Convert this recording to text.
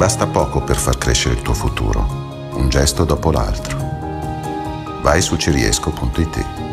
Basta poco per far crescere il tuo futuro, un gesto dopo l'altro. Vai su ciriesco.it.